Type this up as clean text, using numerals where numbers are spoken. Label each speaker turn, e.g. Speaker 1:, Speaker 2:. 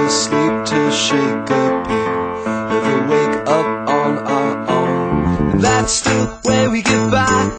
Speaker 1: asleep to shake a pin, never wake up on our own. And that's still